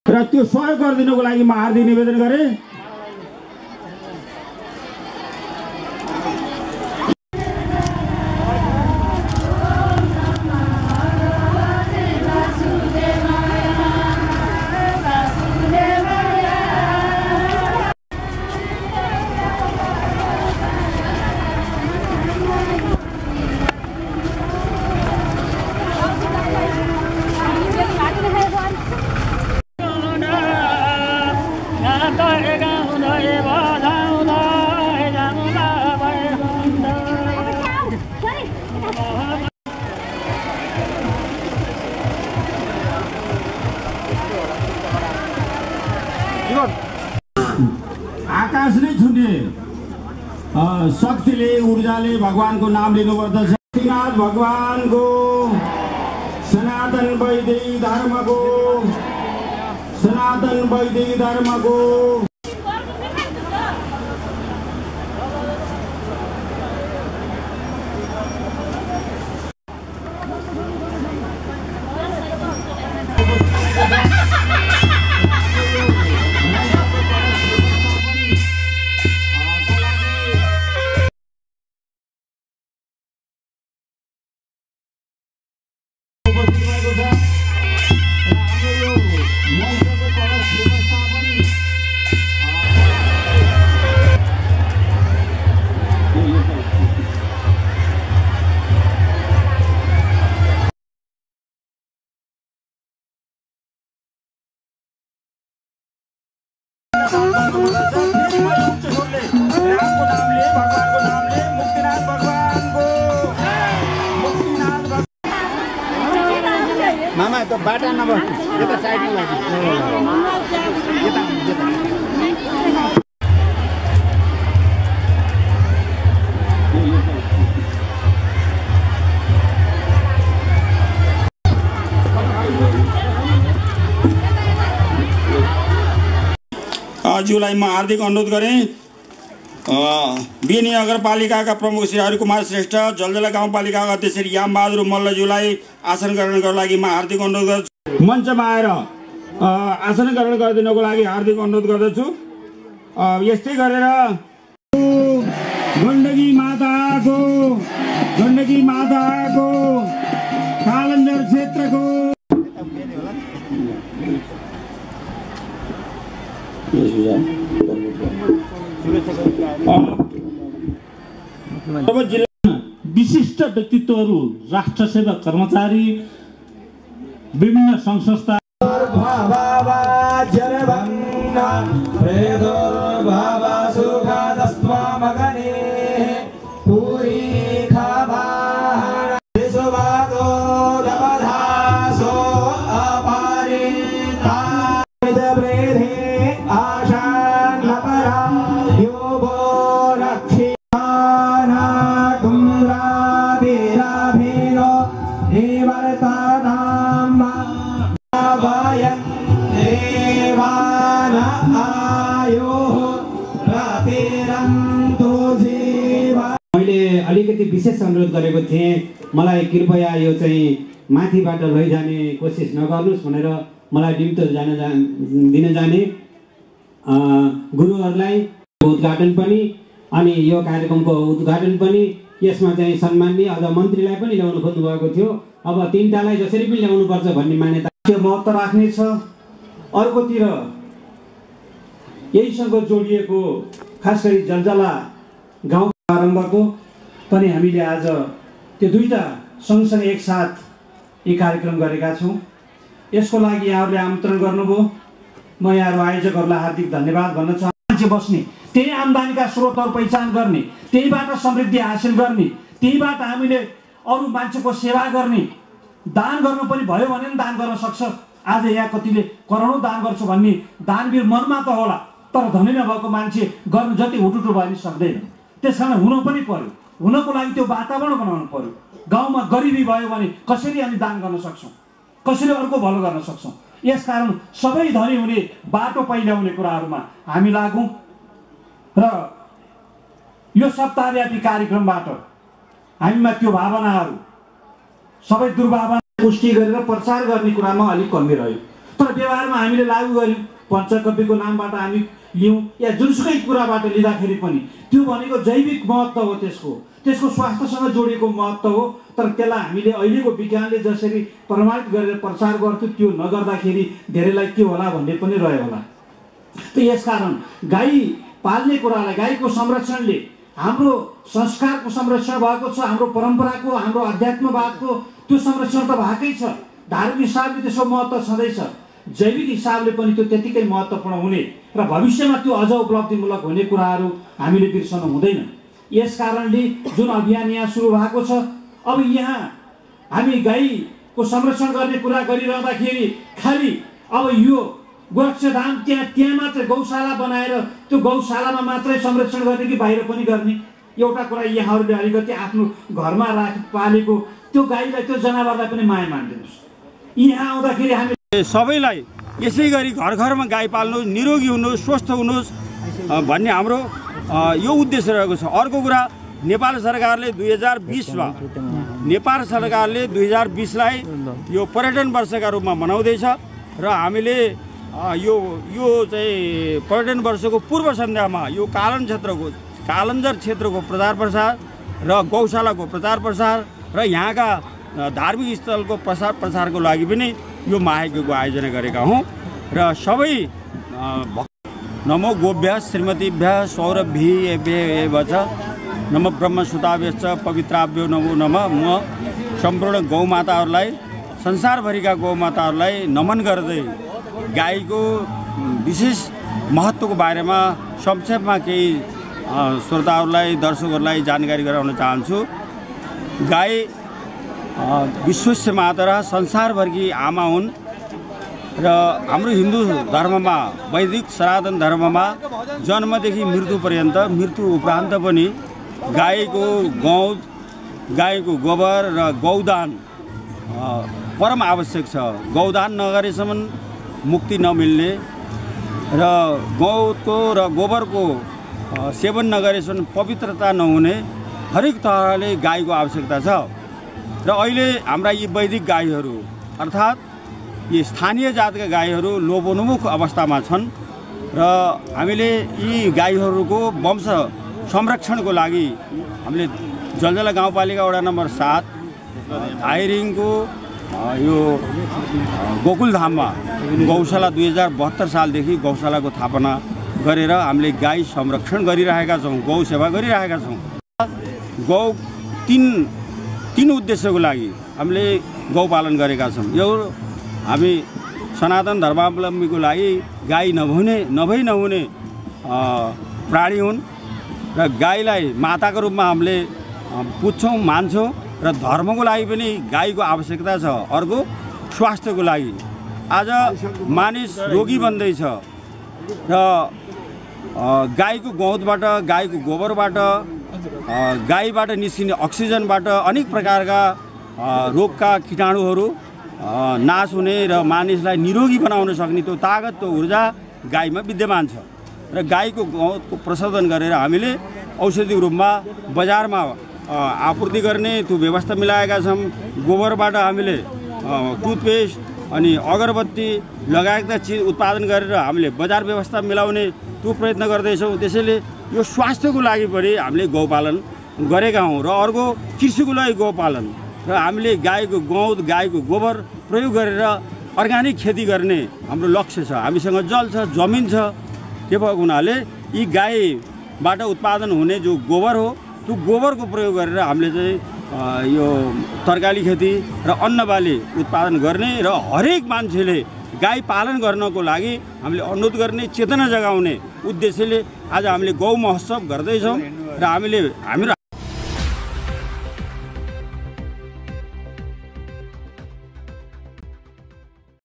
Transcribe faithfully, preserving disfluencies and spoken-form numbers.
र त्यो सहयोग गरिदिनुको लागि म हार्दिक निवेदन गरेँ। आकाश नै छुटे शक्तिले ऊर्जाले भगवानको नाम लिनुपर्दछ। श्रीनाथ भगवानको सनातन वैदिक धर्मको सनातन वैदिक धर्मको मामा तो बाटा नभए यता साइडमा लागि यता यता ज्यूलाई म हार्दिक अनुरोध गरेँ। बिनी नगरपालिकाका प्रमुख श्री हरिकुमार श्रेष्ठ, जलजला गाउँपालिकाका अध्यक्ष श्री यामबहादुर मल्लज्यूलाई आसन ग्रहणको लागि म हार्दिक अनुरोध गर्छु। मञ्चमा आएर आसन ग्रहण गरिदिनको लागि हार्दिक अनुरोध गर्दछु। यस्तै गरेर गण्डकी माताको गण्डकी माताको कालन्जर क्षेत्रको जिल्ला विशिष्ट व्यक्तित्वहरू, राष्ट्र सेवक कर्मचारी, विभिन्न संघ संस्था अलिकति विशेष अनुरोध गरेको थिएँ, मलाई कृपया यो चाहिँ माथिबाट लैजाने कोसिस नगर्नुहोस् भनेर मलाई डिम्तो जान जा दिन जाने गुरुहरूलाई उद्घाटन पनि अनि यो कार्यक्रमको उद्घाटन पनि यसमा चाहिँ सम्माननीय अझ मन्त्रीलाई पनि ल्याउनु खोज्नु भएको थियो। अब तिनटालाई जसरी पनि ल्याउनुपर्छ भन्ने मान्यता त्यो महत्त्व राख्नेछ। अर्कोतिर यहीसँग जोडिएको खास गरी जलजला गाउँ आरम्भको पनि हामीले आज त्यो दुईटा सँगसँगै एकसाथ एक कार्यक्रम गरेका छौँ। यसको लागि यहाँहरूले आमन्त्रण गर्नुभयो, म यहाँहरू आयोजकहरूलाई हार्दिक धन्यवाद भन्न चाहन्छु। मान्छे बस्ने, त्यही आम्दानीका स्रोतहरू पहिचान गर्ने, त्यहीबाट समृद्धि हासिल गर्ने, त्यहीबाट हामीले अरू मान्छेको सेवा गर्ने, दान गर्नु पनि भयो भने पनि दान गर्न सक्छ। आज यहाँ कतिले करोडौँ दान गर्छु भन्ने दानवीर मनमा त होला, तर धनी नभएको मान्छे गर्नु जति हुटुटु भयो भने सक्दैन। त्यस कारण हुन पनि पर्यो, हुनको लागि त्यो वातावरण बनाउनु पर्यो। गाउँमा गरिबी भयो भने कसरी हामी दान गर्न सक्छौँ, कसरी अर्को भलो गर्न सक्छौँ। यसकारण सबै धनी हुने बाटो पहिल्याउने कुराहरूमा हामी लागौँ र यो सप्ताहव्यापी कार्यक्रमबाट हामीमा त्यो भावनाहरू सबै दुर्भावना पुष्टि गरेर प्रचार गर्ने कुरामा अलिक कमी रह्यो। तर व्यवहारमा हामीले लागू गर्यौँ, पञ्चकव्यको नामबाट हामी लियौँ या जुनसुकै कुराबाट लिँदाखेरि पनि त्यो भनेको जैविक महत्त्व हो, त्यसको त्यसको स्वास्थ्यसँग जोडिएको महत्त्व हो। तर त्यसलाई हामीले अहिलेको विज्ञानले जसरी प्रमाणित गरेर प्रचार गर्थ्यो त्यो नगर्दाखेरि धेरैलाई के होला भन्ने पनि रह्यो होला। त यसकारण गाई पाल्ने कुरालाई, गाईको संरक्षणले हाम्रो संस्कारको संरक्षण भएको छ, हाम्रो परम्पराको, हाम्रो अध्यात्मवादको त्यो संरक्षण त भएकै छ। धार्मिक हिसाबले त्यसको महत्त्व छँदैछ, जैविक हिसाबले पनि त्यो त्यतिकै महत्त्वपूर्ण हुने र भविष्यमा त्यो अझ उपलब्धिमूलक हुने कुराहरू हामीले बिर्सनु हुँदैन। यस कारणले जुन अभियान यहाँ सुरु भएको छ, अब यहाँ हामी गाईको संरक्षण गर्ने कुरा गरिरहँदाखेरि खालि अब यो गोरक्षधाम त्यहाँ त्यहाँ मात्रै गौशाला बनाएर त्यो गौशालामा मात्रै संरक्षण गर्ने कि बाहिर पनि गर्ने, एउटा कुरा यहाँहरूले अलिकति आफ्नो घरमा राख पालेको त्यो गाईलाई, त्यो जनावरलाई पनि माया मानिदिनुहोस्। यहाँ आउँदाखेरि हामी सबैलाई यसै गरी घर घरमा गाई पाल्नुहोस्, निरोगी हुनुहोस्, स्वस्थ हुनुहोस् भन्ने हाम्रो यो उद्देश्य रहेको छ। अर्को कुरा, नेपाल सरकारले दुई हजार बिसमा नेपाल सरकारले दुई हजार बिसलाई यो पर्यटन वर्षका रूपमा मनाउँदैछ र हामीले यो यो चाहिँ पर्यटन वर्षको पूर्व सन्ध्यामा यो कालन क्षेत्रको कालन्जर क्षेत्रको प्रचार प्रसार र गौशालाको प्रचार प्रसार र यहाँका धार्मिक स्थलको प्रसार प्रसारको लागि पनि यो महायज्ञको आयोजना गरेका हौँ र सबै नमो गोभ्य श्रीमतीभ्य सौरभि एभ्येवच नम ब्रह्मसुताभ्यश्च पवित्राभ्यो नमो नमः। म सम्पूर्ण गौमाताहरूलाई, संसारभरिका गौमाताहरूलाई नमन गर्दै गाईको विशेष महत्त्वको बारेमा संक्षेपमा केही श्रोताहरूलाई, दर्शकहरूलाई जानकारी गराउन चाहन्छु। गाई विश्वस्य माता र संसारभरकी आमा हुन् र हाम्रो हिन्दू धर्ममा, वैदिक सनातन धर्ममा जन्मदेखि मृत्यु पर्यन्त, मृत्यु उपरान्त पनि गाईको गौत, गाईको गोबर र गौदान परम आवश्यक छ। गौदान नगरेसम्म मुक्ति नमिल्ने र गौतको र गोबरको सेवन नगरेसम्म पवित्रता नहुने हरेक तरहले गाईको आवश्यकता छ। र अहिले हाम्रा यी वैदिक गाईहरू अर्थात् यी स्थानीय जातका गाईहरू लोपोन्मुख अवस्थामा छन् र हामीले यी गाईहरूको वंश संरक्षणको लागि हामीले जलजला गाउँपालिका वडा नम्बर सात धाइरिङको यो गोकुलधाममा गौशाला दुई हजार बहत्तर सालदेखि गौशालाको स्थापना गरेर हामीले गाई संरक्षण गरिरहेका छौँ, गौ सेवा गरिरहेका छौँ। गौ तीन तीन उद्देश्यको लागि हामीले गौपालन गरेका छौँ। यो हामी सनातन धर्मावलम्बीको लागि गाई नहुने नभई नहुने प्राणी हुन् र गाईलाई माताको रूपमा हामीले पुज्छौँ, मान्छौँ र धर्मको लागि पनि गाईको आवश्यकता छ। अर्को स्वास्थ्यको लागि आज मानिस रोगी बन्दैछ र गाईको गौतबाट, गाईको गोबरबाट, गाईबाट निस्किने अक्सिजनबाट अनेक प्रकारका रोगका कीटाणुहरू नाश हुने र मानिसलाई निरोगी बनाउन सक्ने त्यो तागत, त्यो ऊर्जा गाईमा विद्यमान छ र गाईको गौतको प्रशोधन गरेर हामीले औषधिको रूपमा बजारमा आपूर्ति गर्ने त्यो व्यवस्था मिलाएका छौँ। गोबरबाट हामीले टुथपेस्ट अनि अगरबत्ती लगायतका चिज उत्पादन गरेर हामीले बजार व्यवस्था मिलाउने त्यो प्रयत्न गर्दैछौँ। त्यसैले यो स्वास्थ्यको लागि पनि हामीले गौपालन गरेका हौँ र अर्को कृषिको लागि गौपालन र हामीले गाईको गौत, गाईको गोबर प्रयोग गरेर अर्ग्यानिक खेती गर्ने हाम्रो लक्ष्य छ। हामीसँग जल छ, जमिन छ, त्यो भएको हुनाले यी गाईबाट उत्पादन हुने जो गोबर हो त्यो गोबरको प्रयोग गरेर हामीले चाहिँ यो तरकारी खेती र अन्नबाली उत्पादन गर्ने र हरेक मान्छेले गाई पालन गर्नको लागि हामीले अनुरोध गर्ने, चेतना जगाउने उद्देश्यले आज हामीले गौ महोत्सव गर्दैछौँ र हामीले हाम्रो